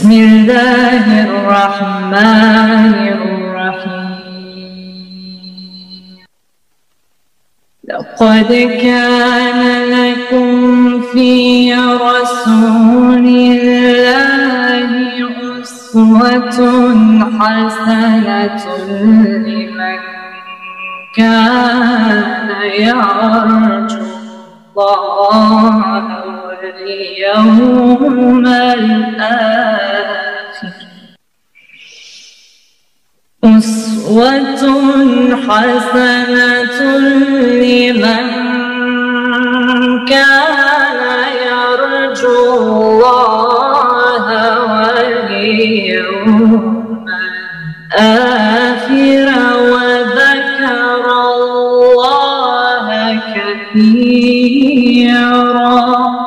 بسم الله الرحمن الرحيم. لقد كان لكم في رسول الله أسوة حسنة لمن كان يرجو الله واليوم الآخر. أسوة حسنة لمن كان يرجو الله واليوم الآخر وذكر الله كثيرا.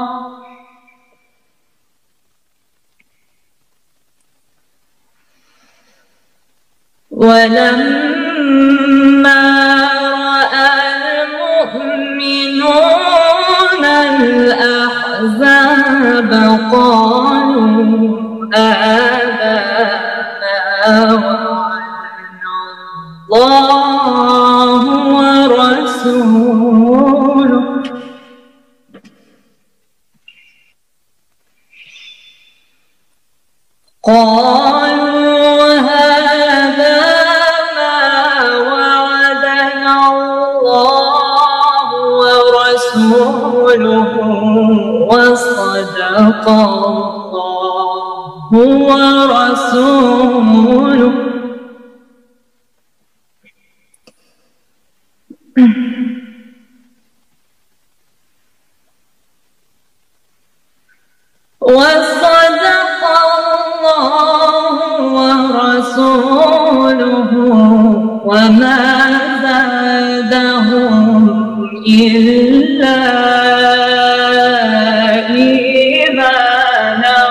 ولما رأى المؤمنون الأحزاب قالوا آمنا وعدنا الله ورسوله قالوا هذا ما وعدنا الله ورسوله وصدق الله ورسوله. وصدق الله ورسوله وما زادهم إلا إيمانا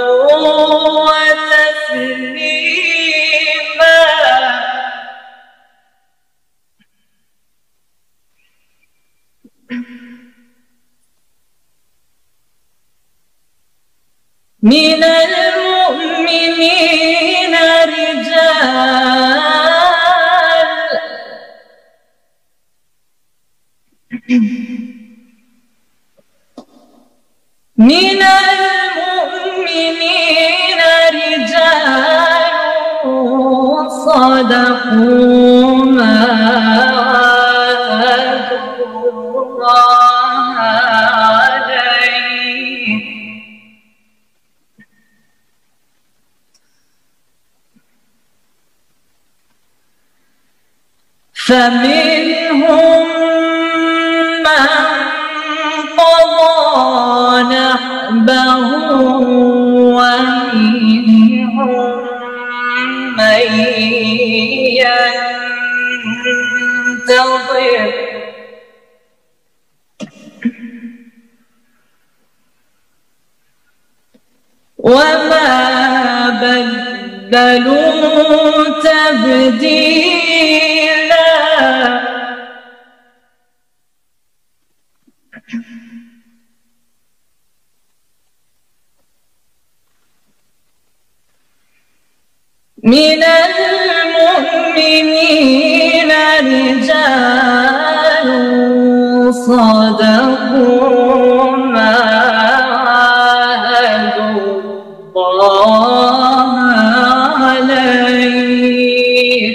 وتسليما. من المؤمنين رجال صدقوا ما عاهدوا الله عليه فمنهم من قضى نحبه ومنهم من ينتظر وما بدلوا تبديلا. من المؤمنين رجال صدقوا ما عاهدوا الله عليه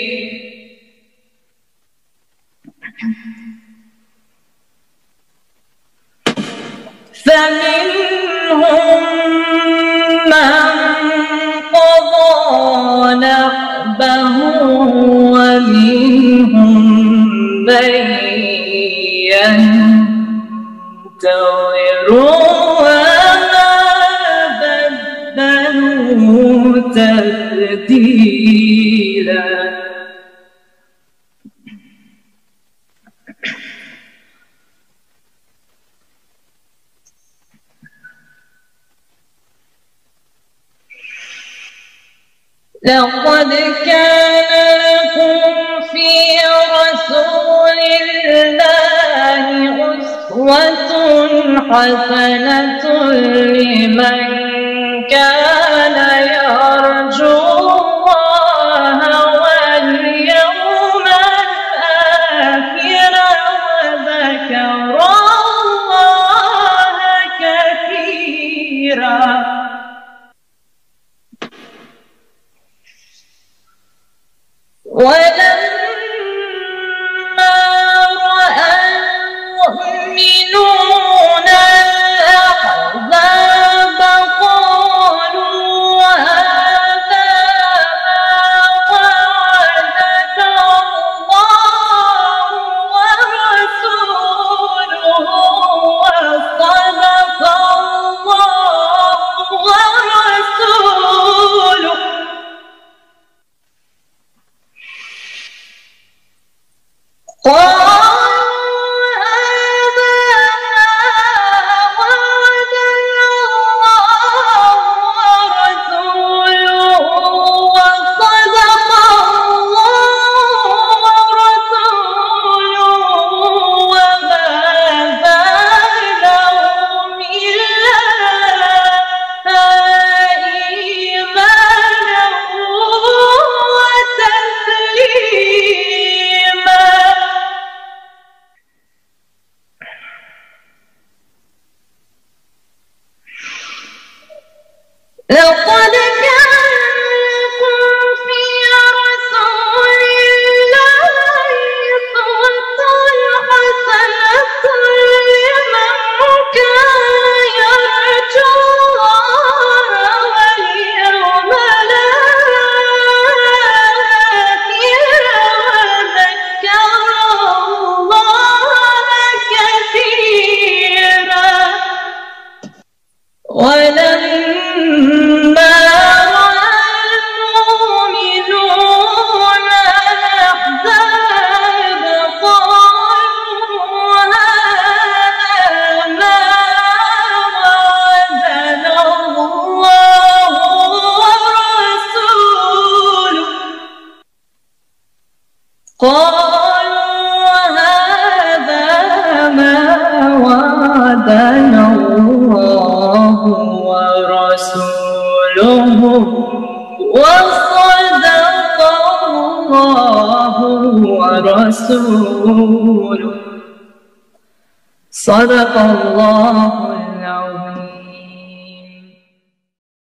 فمنهم من قضى نحبه ومنهم من ينتظر وما بدلوا تبديلا. لقد كان لكم في رسول الله أسوة حسنة لمن كان يرجو كثيرا. ولما رأى المؤمنون الأحزاب قالوا هذا ما وعدنا الله ورسوله وصدق الله ورسوله. لقد كان لكم في رسول الله أسوة حسنة لمن كان يرجو الله واليوم الآخر وذكر الله كثيرا. ولما رأى المؤمنون الأحزاب قالوا هذا ما وعدنا الله ورسوله وصدق الله ورسوله. صدق الله